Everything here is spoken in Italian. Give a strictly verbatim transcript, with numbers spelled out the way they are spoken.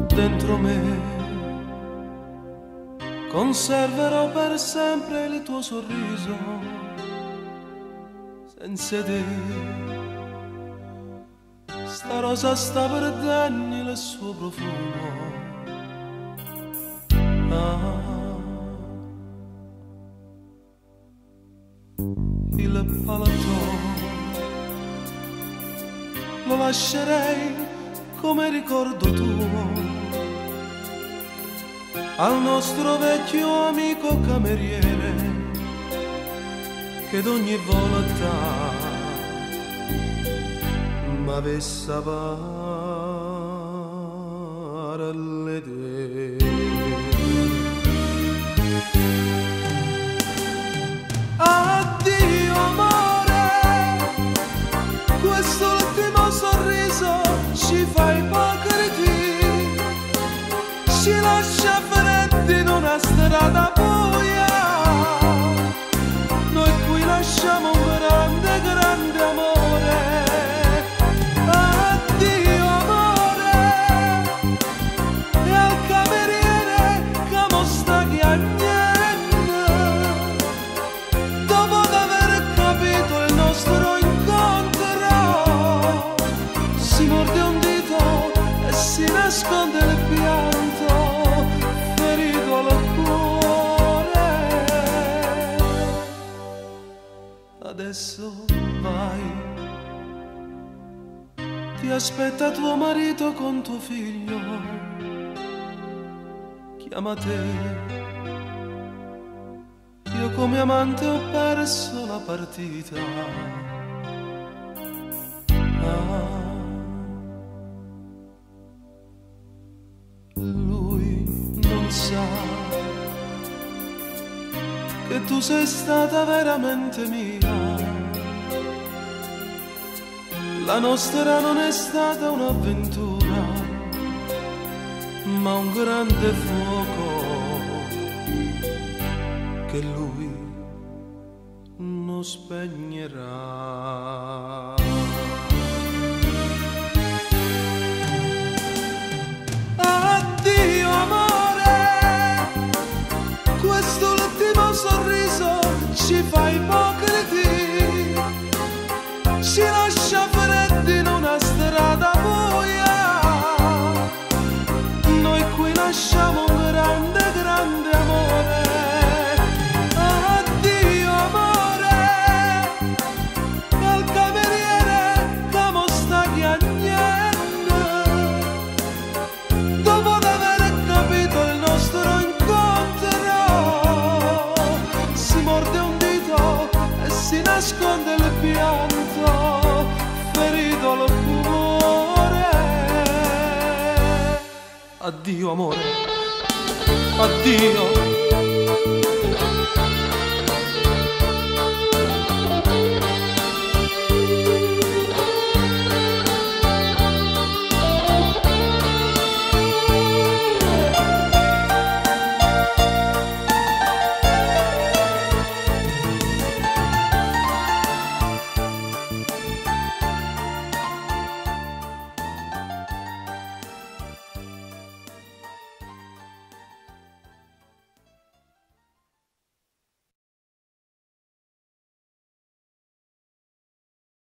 dentro me. Conserverò per sempre il tuo sorriso, senza te sta rosa sta perdendo il suo profumo. Ah, il palatone lo lascerei come ricordo tuo al nostro vecchio amico cameriere che d'ogni volontà m'avesse alle te. Addio amore, questo ultimo sorriso ci fa ipocriti, ci lascia freddi in una strada buia. Noi qui lasciamo un grande, grande amore. Addio amore, e al cameriere che mo sta chiagnendo, dopo d'aver capito il nostro incontro, si morde un dito e si nasconde il pianto, ferito al cuore. Adesso vai, ti aspetta tuo marito con tuo figlio, chiama te. Io come amante ho perso la partita. Ah, lui non sa che tu sei stata veramente mia. La nostra non è stata un'avventura, ma un grande fuoco che lui non spegnerà. Addio amore, quest'ultimo sorriso ci fa ipocriti, ci lascia freddi in una strada buia. Noi qui lasciamo un grande, grande amore. Addio amore, al cameriere che mo sta chiagnendo, dopo d'aver capito il nostro incontro, si morde un dito e si nasconde il pianto, ferito al cuore. Addio amore, addio.